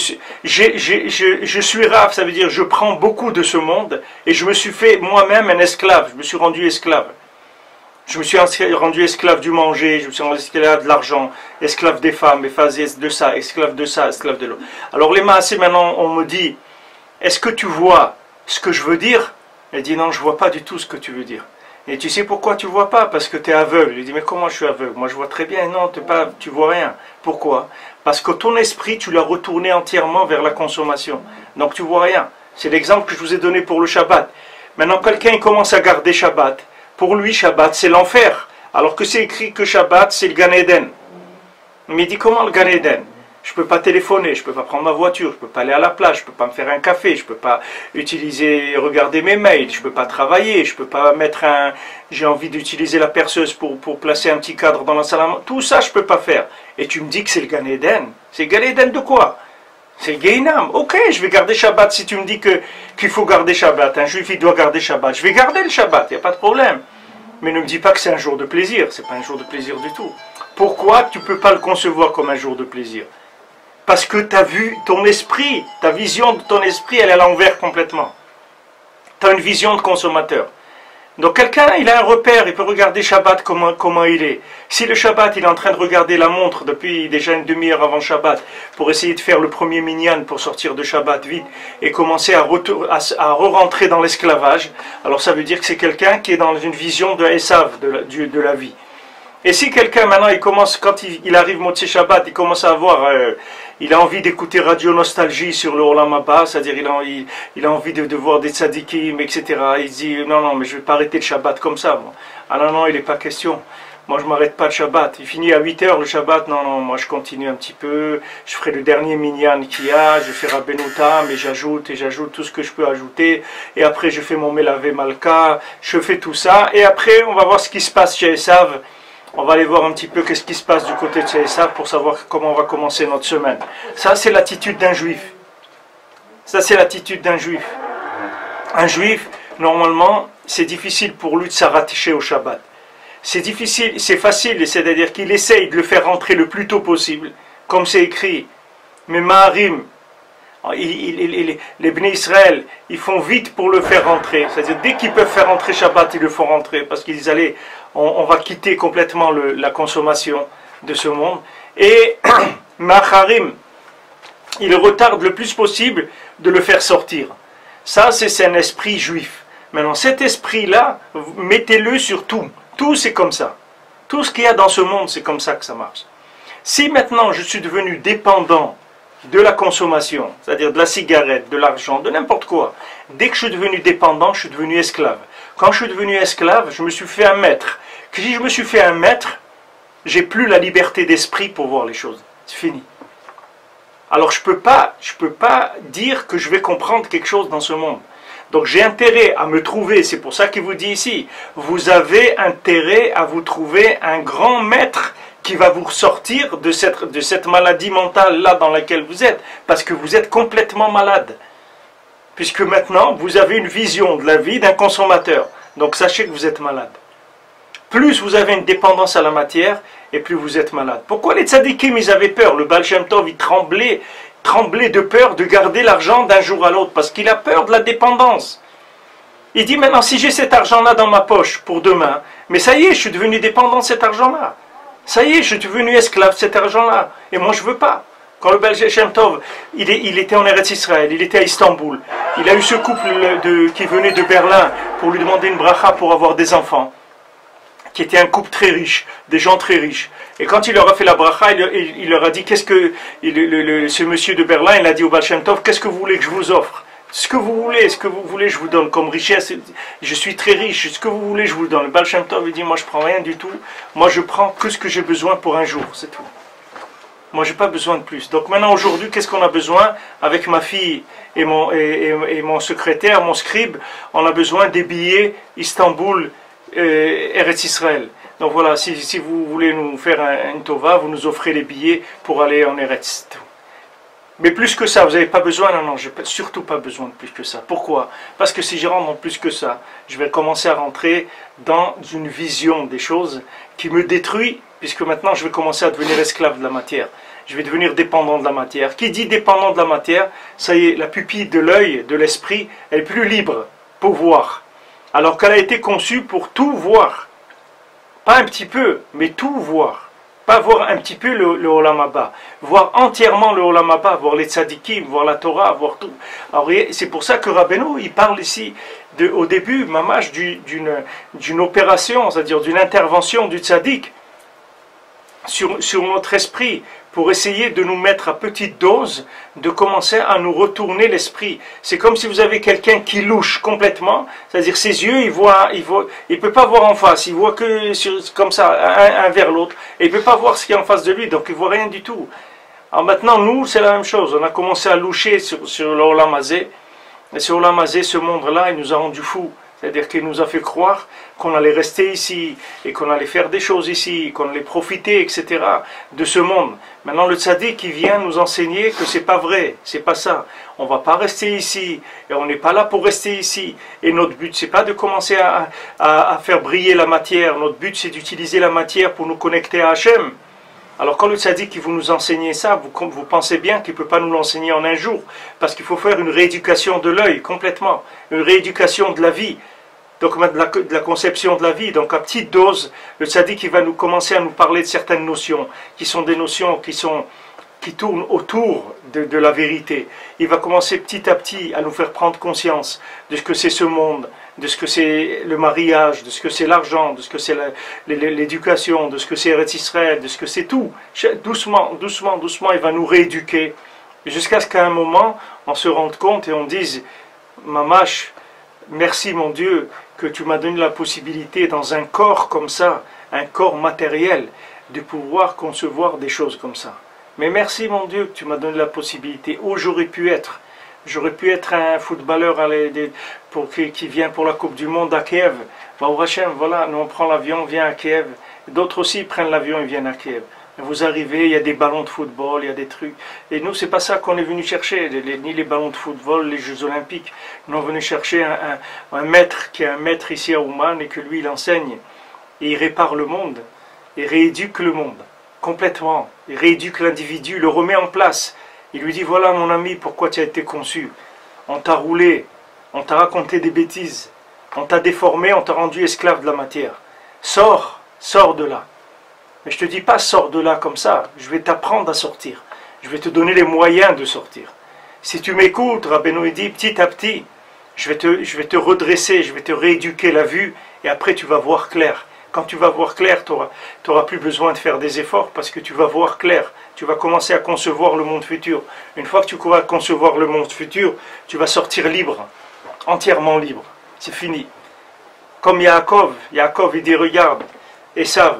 suis rave, ça veut dire je prends beaucoup de ce monde et je me suis fait moi-même un esclave, je me suis rendu esclave. Je me suis rendu esclave du manger, je me suis rendu esclave de l'argent, esclave des femmes, esclave de ça, esclave de l'autre. Alors les maasés maintenant on me dit, est-ce que tu vois ce que je veux dire? Elle dit non, je ne vois pas du tout ce que tu veux dire. Et tu sais pourquoi tu ne vois pas? Parce que tu es aveugle. Il dit mais comment je suis aveugle? Moi je vois très bien. Non, tu ne vois rien. Pourquoi? Parce que ton esprit, tu l'as retourné entièrement vers la consommation. Donc tu ne vois rien. C'est l'exemple que je vous ai donné pour le Shabbat. Maintenant quelqu'un commence à garder Shabbat. Pour lui Shabbat c'est l'enfer. Alors que c'est écrit que Shabbat c'est le Gan Eden. Mais il dit comment le Gan Eden? Je ne peux pas téléphoner, je ne peux pas prendre ma voiture, je ne peux pas aller à la plage, je ne peux pas me faire un café, je ne peux pas regarder mes mails, je ne peux pas travailler, je ne peux pas mettre j'ai envie d'utiliser la perceuse pour placer un petit cadre dans la salle à manger. Tout ça, je ne peux pas faire. Et tu me dis que c'est le Gan Eden. C'est le Gan Eden de quoi? C'est le Gehinam. Ok, je vais garder Shabbat si tu me dis qu'il faut garder Shabbat. Un juif, il doit garder Shabbat. Je vais garder le Shabbat, il n'y a pas de problème. Mais ne me dis pas que c'est un jour de plaisir. Ce n'est pas un jour de plaisir du tout. Pourquoi tu ne peux pas le concevoir comme un jour de plaisir? Parce que tu as vu ton esprit, ta vision de ton esprit, elle est à l'envers complètement. Tu as une vision de consommateur. Donc quelqu'un, il a un repère, il peut regarder Shabbat comment il est. Si le Shabbat, il est en train de regarder la montre depuis déjà une demi-heure avant Shabbat, pour essayer de faire le premier minyan pour sortir de Shabbat vite, et commencer à re-rentrer dans l'esclavage, alors ça veut dire que c'est quelqu'un qui est dans une vision de Esav, de la vie. Et si quelqu'un maintenant, il commence, quand il arrive Motzei Shabbat, il commence à avoir, il a envie d'écouter Radio Nostalgie sur le Olam Haba, c'est-à-dire il a envie de voir des tzadikim, etc. Il dit non, mais je ne vais pas arrêter le Shabbat comme ça. Moi. Ah non, il n'est pas question. Moi, je ne m'arrête pas de Shabbat. Il finit à 8 heures le Shabbat. Non, non, moi, je continue un petit peu. Je ferai le dernier minyan qu'il y a. Je fais Rabbeinu mais j'ajoute et j'ajoute tout ce que je peux ajouter. Et après, je fais mon Melavé Malka. Je fais tout ça. Et après, on va voir ce qui se passe chez Esav. On va aller voir un petit peu qu'est-ce qui se passe du côté de chez Esav pour savoir comment on va commencer notre semaine. Ça, c'est l'attitude d'un juif. Ça, c'est l'attitude d'un juif. Un juif, normalement, c'est difficile pour lui de s'arracher au Shabbat. C'est difficile, c'est facile, c'est-à-dire qu'il essaye de le faire rentrer le plus tôt possible, comme c'est écrit. Mais Maharim, les Bnei Israël, ils font vite pour le faire rentrer. C'est-à-dire, dès qu'ils peuvent faire rentrer Shabbat, ils le font rentrer, parce qu'ils disent, allez, on va quitter complètement la consommation de ce monde. Et Maharim, ils retardent le plus possible de le faire sortir. Ça, c'est un esprit juif. Maintenant, cet esprit-là, mettez-le sur tout. Tout, c'est comme ça. Tout ce qu'il y a dans ce monde, c'est comme ça que ça marche. Si maintenant je suis devenu dépendant de la consommation, c'est-à-dire de la cigarette, de l'argent, de n'importe quoi, dès que je suis devenu dépendant, je suis devenu esclave. Quand je suis devenu esclave, je me suis fait un maître. Si je me suis fait un maître, j'ai plus la liberté d'esprit pour voir les choses. C'est fini. Alors je peux pas dire que je vais comprendre quelque chose dans ce monde. Donc j'ai intérêt à me trouver, c'est pour ça qu'il vous dit ici, vous avez intérêt à vous trouver un grand maître qui va vous sortir de cette maladie mentale-là dans laquelle vous êtes, parce que vous êtes complètement malade. Puisque maintenant, vous avez une vision de la vie d'un consommateur. Donc sachez que vous êtes malade. Plus vous avez une dépendance à la matière, et plus vous êtes malade. Pourquoi les tzadikim, ils avaient peur? Le Baal Shem Tov, il tremblait de peur de garder l'argent d'un jour à l'autre, parce qu'il a peur de la dépendance. Il dit maintenant, si j'ai cet argent-là dans ma poche pour demain, mais ça y est, je suis devenu dépendant de cet argent-là. Ça y est, je suis devenu esclave de cet argent-là. Et moi, je ne veux pas. Quand le Baal Shem Tov, il était en Eretz Israël, il était à Istanbul, il a eu ce couple qui venait de Berlin pour lui demander une bracha pour avoir des enfants, qui était un couple très riche, des gens très riches. Et quand il leur a fait la bracha, il leur a dit, ce monsieur de Berlin, il a dit au Baal Shem Tov, qu'est-ce que vous voulez que je vous offre? Ce que vous voulez, je vous donne comme richesse. Je suis très riche, ce que vous voulez, je vous donne. Le Baal Shem Tov, il dit, moi je prends rien du tout. Moi je prends que ce que j'ai besoin pour un jour, c'est tout. Moi j'ai pas besoin de plus. Donc maintenant, aujourd'hui, qu'est-ce qu'on a besoin? Avec ma fille et mon secrétaire, mon scribe, on a besoin des billets Istanbul, Eretz Israël. Donc voilà, si vous voulez nous faire une tova, vous nous offrez les billets pour aller en Eretz. Mais plus que ça, vous n'avez pas besoin, non, je n'ai surtout pas besoin de plus que ça. Pourquoi? Parce que si je rentre dans plus que ça, je vais commencer à rentrer dans une vision des choses qui me détruit, puisque maintenant je vais commencer à devenir esclave de la matière. Je vais devenir dépendant de la matière. Qui dit dépendant de la matière, ça y est, la pupille de l'œil, de l'esprit, elle est plus libre pour voir. Alors qu'elle a été conçue pour tout voir. Pas un petit peu, mais tout voir. Pas voir un petit peu le Olam Haba. Voir entièrement le Olam Haba, voir les tzadikim, voir la Torah, voir tout. Alors c'est pour ça que Rabbeinu, il parle ici, au début, mamash, d'une opération, c'est-à-dire d'une intervention du tzadik sur notre esprit, pour essayer de nous mettre à petite dose, de commencer à nous retourner l'esprit. C'est comme si vous avez quelqu'un qui louche complètement, c'est-à-dire ses yeux, il peut pas voir en face, il voit que comme ça, un vers l'autre, et il peut pas voir ce qui est en face de lui, donc il voit rien du tout. Alors maintenant, nous, c'est la même chose, on a commencé à loucher sur l'Olam Hazé, et sur l'Olam Hazé, ce monde-là, il nous a rendu fous. C'est-à-dire qu'il nous a fait croire qu'on allait rester ici, et qu'on allait faire des choses ici, qu'on allait profiter, etc., de ce monde. Maintenant, le tzaddik qui vient nous enseigner que c'est pas vrai, c'est pas ça. On va pas rester ici, et on n'est pas là pour rester ici. Et notre but, c'est pas de commencer à faire briller la matière. Notre but, c'est d'utiliser la matière pour nous connecter à Hachem. Alors quand le tzaddik qui vous nous enseignez ça, vous pensez bien qu'il ne peut pas nous l'enseigner en un jour, parce qu'il faut faire une rééducation de l'œil complètement, une rééducation de la vie, donc de la conception de la vie. Donc à petite dose, le tzaddik il va nous commencer à nous parler de certaines notions, qui sont des notions qui tournent autour de la vérité. Il va commencer petit à petit à nous faire prendre conscience de ce que c'est ce monde, de ce que c'est le mariage, de ce que c'est l'argent, de ce que c'est l'éducation, de ce que c'est Eretz Israël, de ce que c'est tout. Doucement, doucement, doucement, il va nous rééduquer, jusqu'à ce qu'à un moment, on se rende compte et on dise « Mamash, merci mon Dieu, que tu m'as donné la possibilité dans un corps comme ça, un corps matériel de pouvoir concevoir des choses comme ça. Mais merci mon Dieu que tu m'as donné la possibilité. Où j'aurais pu être? J'aurais pu être un footballeur qui vient pour la Coupe du Monde à Kiev. Au Hachem, voilà, nous on prend l'avion, on vient à Kiev. D'autres aussi prennent l'avion et viennent à Kiev. Vous arrivez, il y a des ballons de football, il y a des trucs. Et nous, c'est pas ça qu'on est venu chercher, ni les ballons de football, les Jeux Olympiques. Nous, on est venu chercher un maître qui est un maître ici à Ouman et que lui, il enseigne. Et il répare le monde, il rééduque le monde, complètement. Il rééduque l'individu, le remet en place. Il lui dit, voilà mon ami, pourquoi tu as été conçu. On t'a roulé, on t'a raconté des bêtises, on t'a déformé, on t'a rendu esclave de la matière. Sors, sors de là. Mais je ne te dis pas, sors de là comme ça, je vais t'apprendre à sortir. Je vais te donner les moyens de sortir. Si tu m'écoutes, Rabbeinu dit, petit à petit, je vais te redresser, je vais te rééduquer la vue, et après tu vas voir clair. Quand tu vas voir clair, tu n'auras plus besoin de faire des efforts parce que tu vas voir clair. Tu vas commencer à concevoir le monde futur. Une fois que tu vas concevoir le monde futur, tu vas sortir libre, entièrement libre. C'est fini. Comme Yaakov, il dit, regarde, Esav,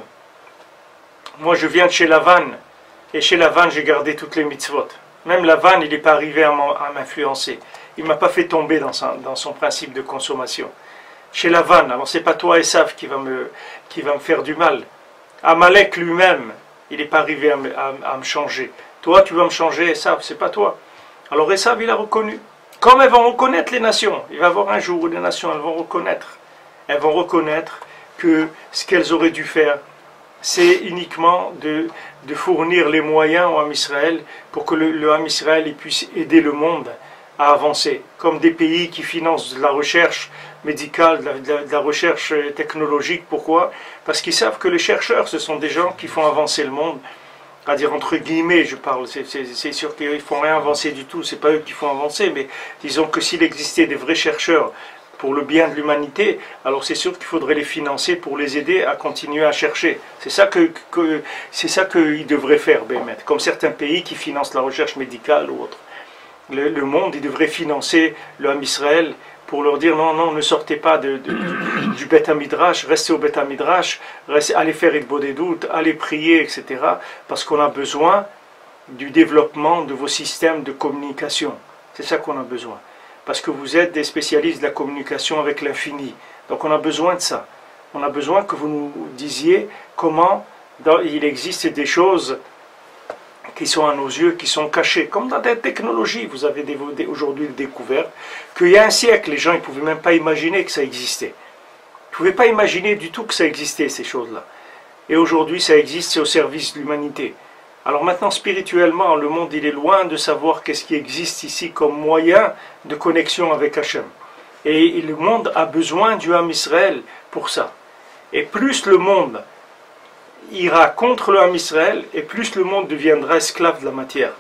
moi je viens de chez Lavan, et chez Lavan j'ai gardé toutes les mitzvot. Même Lavan, il n'est pas arrivé à m'influencer. Il ne m'a pas fait tomber dans son principe de consommation. Chez Lavan, alors c'est pas toi Esav qui va me faire du mal. Amalek lui-même, il n'est pas arrivé à me changer. Toi tu vas me changer Esav, c'est pas toi. Alors Esav il a reconnu. Comme elles vont reconnaître les nations, il va y avoir un jour où les nations elles vont reconnaître que ce qu'elles auraient dû faire, c'est uniquement de fournir les moyens au Ham Israël pour que le Ham Israël il puisse aider le monde à avancer. Comme des pays qui financent de la recherche médicale, de la recherche technologique. Pourquoi? Parce qu'ils savent que les chercheurs, ce sont des gens qui font avancer le monde. C'est-à-dire, entre guillemets, je parle, c'est sûr qu'ils ne font rien avancer du tout, c'est pas eux qui font avancer, mais disons que s'il existait des vrais chercheurs pour le bien de l'humanité, alors c'est sûr qu'il faudrait les financer pour les aider à continuer à chercher. C'est ça qu'ils devraient faire, Bémet. Comme certains pays qui financent la recherche médicale ou autre. Le monde, il devrait financer le Ham Israël pour leur dire non, non, ne sortez pas du Beth Hamidrash, restez au Beth Hamidrash, allez faire une des doutes, allez prier, etc. Parce qu'on a besoin du développement de vos systèmes de communication. C'est ça qu'on a besoin. Parce que vous êtes des spécialistes de la communication avec l'infini. Donc on a besoin de ça. On a besoin que vous nous disiez comment il existe des choses qui sont à nos yeux, qui sont cachées. Comme dans des technologies, vous avez aujourd'hui découvert qu'il y a un siècle, les gens ne pouvaient même pas imaginer que ça existait. Ils ne pouvaient pas imaginer du tout que ça existait, ces choses-là. Et aujourd'hui, ça existe, c'est au service de l'humanité. Alors maintenant, spirituellement, le monde, il est loin de savoir qu'est-ce qui existe ici comme moyen de connexion avec Hachem. Et le monde a besoin du Ham Israël pour ça. Et plus le monde ira contre le Ham Israël, et plus le monde deviendra esclave de la matière.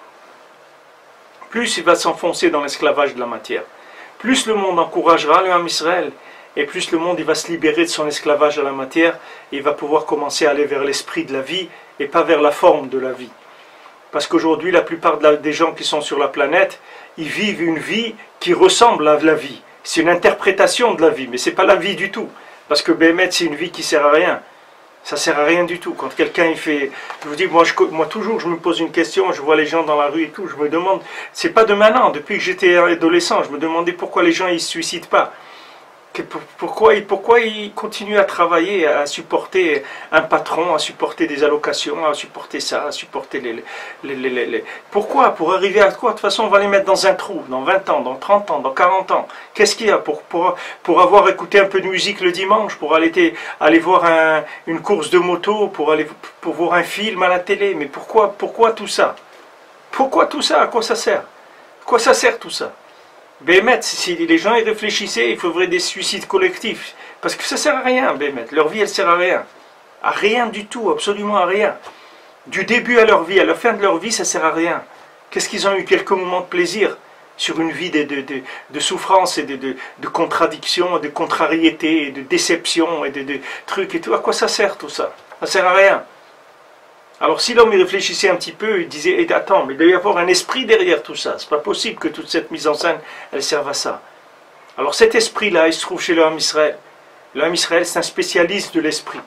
Plus il va s'enfoncer dans l'esclavage de la matière. Plus le monde encouragera le Ham Israël, et plus le monde il va se libérer de son esclavage à la matière, et il va pouvoir commencer à aller vers l'esprit de la vie, et pas vers la forme de la vie. Parce qu'aujourd'hui, la plupart des gens qui sont sur la planète, ils vivent une vie qui ressemble à la vie. C'est une interprétation de la vie, mais ce n'est pas la vie du tout. Parce que Bémet, c'est une vie qui ne sert à rien. Ça ne sert à rien du tout. Quand quelqu'un il fait... Je vous dis, moi toujours, je me pose une question, je vois les gens dans la rue et tout, je me demande... C'est pas de maintenant, depuis que j'étais adolescent, je me demandais pourquoi les gens ils ne se suicident pas. Pourquoi ils continuent à travailler, à supporter un patron, à supporter des allocations, à supporter ça, à supporter Pourquoi? Pour arriver à quoi? De toute façon, on va les mettre dans un trou, dans 20 ans, dans 30 ans, dans 40 ans. Qu'est-ce qu'il y a pour avoir écouté un peu de musique le dimanche, pour aller voir une course de moto, pour voir un film à la télé? Mais pourquoi tout ça? Pourquoi tout ça? À quoi ça sert? À quoi ça sert tout ça? Bémet, si les gens y réfléchissaient, il faudrait des suicides collectifs. Parce que ça ne sert à rien, Bémet. Leur vie, elle ne sert à rien. À rien du tout, absolument à rien. Du début à leur vie, à la fin de leur vie, ça ne sert à rien. Qu'est-ce qu'ils ont eu? Quelques moments de plaisir sur une vie de souffrance et de contradiction, de contrariété, de déception et de trucs et tout. À quoi ça sert tout ça? Ça ne sert à rien. Alors si l'homme y réfléchissait un petit peu, il disait, attends, mais il doit y avoir un esprit derrière tout ça. C'est pas possible que toute cette mise en scène, elle serve à ça. Alors cet esprit-là, il se trouve chez le Ham Israël. Le Ham Israël, c'est un spécialiste de l'esprit.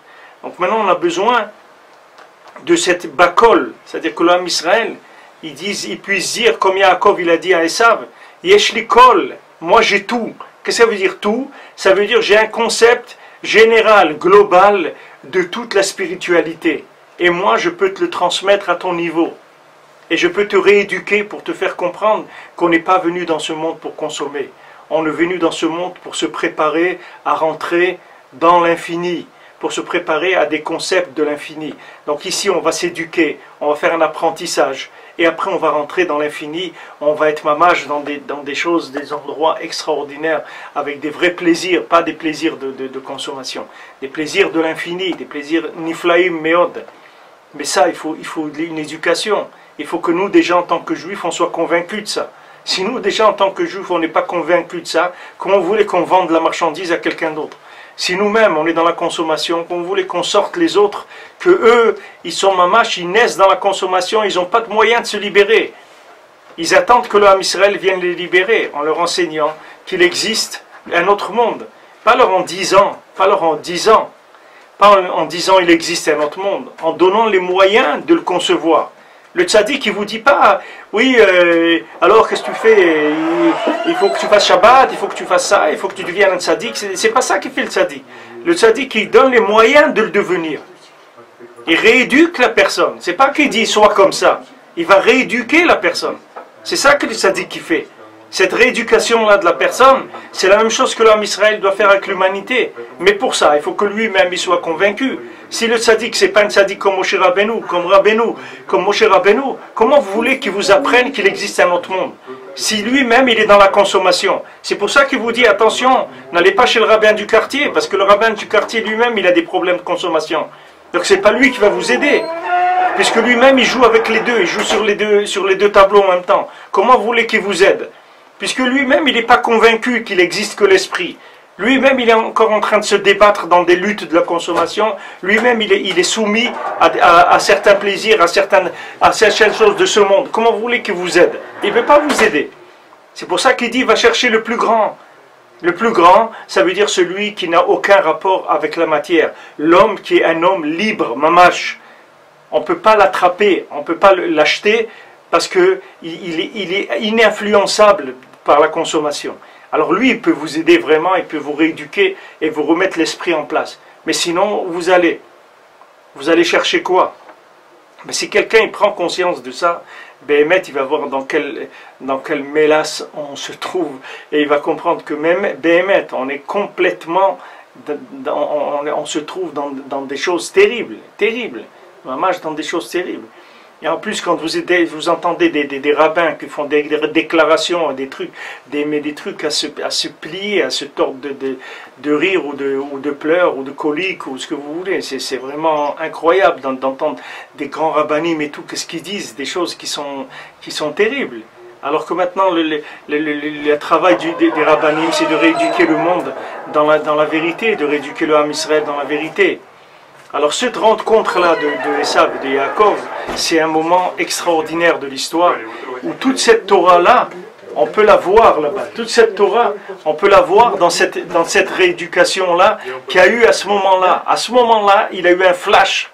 Donc maintenant on a besoin de cette bakol, c'est-à-dire que l'homme Israël, ils puissent dire, comme Yaakov il a dit à Esav, Yesh li kol, moi j'ai tout. Qu'est-ce que ça veut dire tout? Ça veut dire j'ai un concept général, global, de toute la spiritualité. Et moi je peux te le transmettre à ton niveau. Et je peux te rééduquer pour te faire comprendre qu'on n'est pas venu dans ce monde pour consommer. On est venu dans ce monde pour se préparer à rentrer dans l'infini, pour se préparer à des concepts de l'infini. Donc ici, on va s'éduquer, on va faire un apprentissage, et après on va rentrer dans l'infini, on va être mamage dans des choses, des endroits extraordinaires, avec des vrais plaisirs, pas des plaisirs de consommation, des plaisirs de l'infini, des plaisirs niflaim meod. Mais ça, il faut une éducation. Il faut que nous, déjà en tant que juifs, on soit convaincus de ça. Si nous, déjà en tant que juifs, on n'est pas convaincus de ça, comment vous voulez qu'on vende la marchandise à quelqu'un d'autre? Si nous-mêmes, on est dans la consommation, qu'on voulait qu'on sorte les autres, que eux, ils sont mamaches, ils naissent dans la consommation, ils n'ont pas de moyen de se libérer. Ils attendent que le Ham Israël vienne les libérer, en leur enseignant qu'il existe un autre monde. Pas leur en disant, pas en disant il existe un autre monde, en donnant les moyens de le concevoir. Le tzaddik, il ne vous dit pas, oui, alors qu'est-ce que tu fais? Il faut que tu fasses Shabbat, il faut que tu fasses ça, il faut que tu deviennes un tzaddik. C'est pas ça qui fait le tzaddik. Le tzaddik, il donne les moyens de le devenir. Il rééduque la personne. C'est pas qu'il dit, sois comme ça. Il va rééduquer la personne. C'est ça que le tzaddik qui fait. Cette rééducation-là de la personne, c'est la même chose que l'homme Israël doit faire avec l'humanité. Mais pour ça, il faut que lui-même il soit convaincu. Si le tzaddik, c'est pas un tzaddik comme Moshe Rabbeinu, comme Moshe Rabbeinu, comment vous voulez qu'il vous apprenne qu'il existe un autre monde? Si lui-même, il est dans la consommation. C'est pour ça qu'il vous dit, attention, n'allez pas chez le rabbin du quartier, parce que le rabbin du quartier lui-même, il a des problèmes de consommation. Donc c'est pas lui qui va vous aider. Puisque lui-même, il joue avec les deux, il joue sur les deux tableaux en même temps. Comment vous voulez qu'il vous aide? Puisque lui-même, il n'est pas convaincu qu'il existe que l'esprit. Lui-même, il est encore en train de se débattre dans des luttes de la consommation. Lui-même, il est soumis à certains plaisirs, à certaines choses de ce monde. Comment vous voulez qu'il vous aide? Il ne veut pas vous aider. C'est pour ça qu'il dit, va chercher le plus grand. Le plus grand, ça veut dire celui qui n'a aucun rapport avec la matière. L'homme qui est un homme libre, mamash. On ne peut pas l'attraper, on ne peut pas l'acheter, parce qu'il est ininfluençable par la consommation. Alors lui, il peut vous aider vraiment, il peut vous rééduquer et vous remettre l'esprit en place. Mais sinon, vous allez chercher quoi? Mais si quelqu'un prend conscience de ça, Béhémet, il va voir dans quelle mélasse on se trouve. Et il va comprendre que même Béhémet, on est complètement, on se trouve dans des choses terribles, vraiment dans des choses terribles. Et en plus, quand vous entendez des rabbins qui font des déclarations, des trucs à se plier, à se tordre de rire ou de pleurs ou de coliques ou ce que vous voulez, c'est vraiment incroyable d'entendre des grands rabbinim et tout, qu'est-ce qu'ils disent, des choses qui sont terribles. Alors que maintenant, le travail des rabbinim, c'est de rééduquer le monde dans la vérité, de rééduquer le Ham Israël dans la vérité. Alors cette rencontre-là de Esav et de Yaakov, c'est un moment extraordinaire de l'histoire, où toute cette Torah-là, on peut la voir là-bas. Toute cette Torah, on peut la voir dans cette rééducation-là qu'il y a eu à ce moment-là. À ce moment-là, il a eu un flash,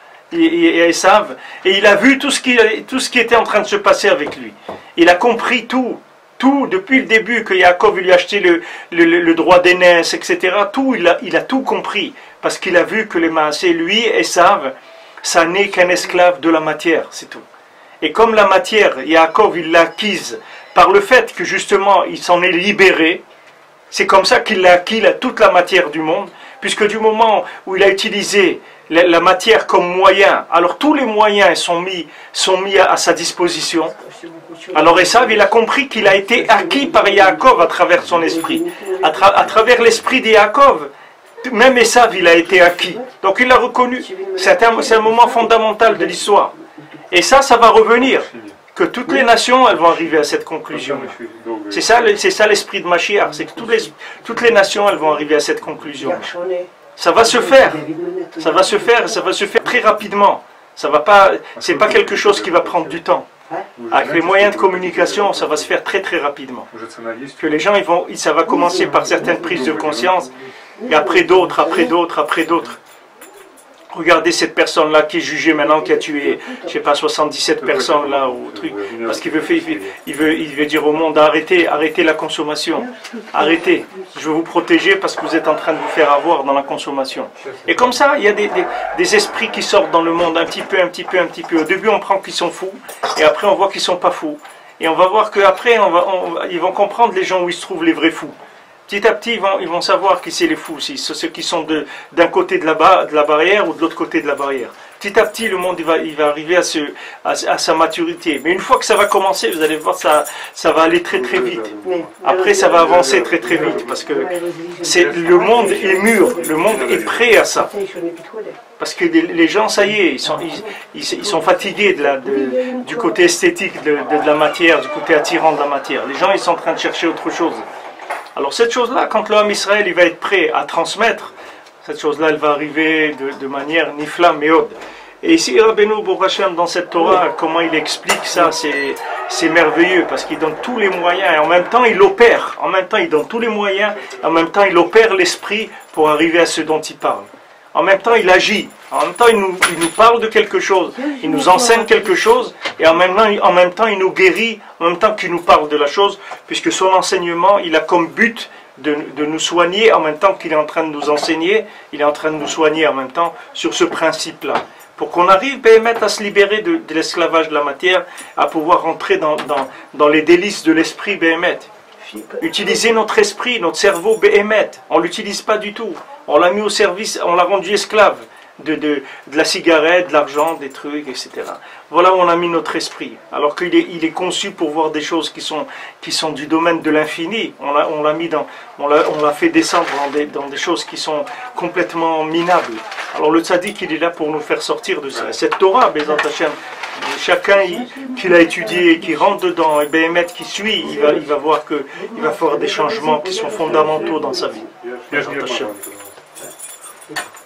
Esav, et il a vu tout ce qui était en train de se passer avec lui. Il a compris tout, depuis le début, que Yaakov lui a acheté le droit d'aînesse, etc. Tout, il a tout compris. Parce qu'il a vu que les Maasé, lui, Esav, ça n'est qu'un esclave de la matière, c'est tout. Et comme la matière, Yaakov, il l'a acquise par le fait que justement, il s'en est libéré, c'est comme ça qu'il a acquis toute la matière du monde, puisque du moment où il a utilisé la matière comme moyen, alors tous les moyens sont mis à sa disposition. Alors Esav, il a compris qu'il a été acquis par Yaakov à travers son esprit. À travers l'esprit de Yaakov, même Esav, il a été acquis. Donc il l'a reconnu. C'est un moment fondamental de l'histoire. Et ça va revenir. Que toutes les nations, elles vont arriver à cette conclusion. C'est ça l'esprit de Mashiach. C'est que toutes les nations, elles vont arriver à cette conclusion. Ça va se faire. Ça va se faire très rapidement. C'est pas quelque chose qui va prendre du temps. Avec les moyens de communication, ça va se faire très très rapidement. Que les gens, ça va commencer par certaines prises de conscience, et après d'autres, après d'autres, après d'autres. Regardez cette personne-là qui est jugée maintenant, qui a tué, je sais pas, 77 personnes là, ou truc, parce qu'il veut dire au monde, arrêtez la consommation, arrêtez, je veux vous protéger parce que vous êtes en train de vous faire avoir dans la consommation. Et comme ça, il y a des esprits qui sortent dans le monde un petit peu. Au début, on prend qu'ils sont fous, et après, on voit qu'ils sont pas fous. Et on va voir qu'après, ils vont comprendre les gens où ils se trouvent les vrais fous. Petit à petit, ils vont savoir qui c'est les fous, ceux qui sont d'un côté de la barrière ou de l'autre côté de la barrière. Petit à petit, le monde il va arriver à sa maturité. Mais une fois que ça va commencer, vous allez voir, ça va aller très vite. Après, ça va avancer très vite, parce que le monde est mûr, le monde est prêt à ça. Parce que les gens, ça y est, ils sont fatigués du côté esthétique de la matière, du côté attirant de la matière. Les gens, ils sont en train de chercher autre chose. Alors cette chose-là, quand l'homme Israël il va être prêt à transmettre, cette chose-là, elle va arriver de manière nifla meod. Et ici, Rabbeinu Baruch Hashem, dans cette Torah, comment il explique ça, c'est merveilleux, parce qu'il donne tous les moyens, et en même temps il opère, en même temps il donne tous les moyens, et en même temps il opère l'esprit pour arriver à ce dont il parle. En même temps, il agit. En même temps, il nous parle de quelque chose. Il nous enseigne quelque chose. Et en même temps, il nous guérit. En même temps qu'il nous parle de la chose. Puisque son enseignement, il a comme but de nous soigner. En même temps qu'il est en train de nous enseigner, il est en train de nous soigner en même temps sur ce principe-là. Pour qu'on arrive, à se libérer de l'esclavage de la matière, à pouvoir rentrer dans les délices de l'esprit, Utiliser notre esprit, notre cerveau, on ne l'utilise pas du tout. On l'a mis au service, on l'a rendu esclave de la cigarette, de l'argent, des trucs, etc. Voilà où on a mis notre esprit. Alors qu'il est conçu pour voir des choses qui sont du domaine de l'infini. On l'a fait descendre dans des choses qui sont complètement minables. Alors le tzaddik, il est là pour nous faire sortir de ça. Cette Torah, Bezat Hashem, chacun qui l'a étudié, qui rentre dedans, et Béhémet qui suit, il va voir qu'il va faire des changements qui sont fondamentaux dans sa vie. Bezat Hashem.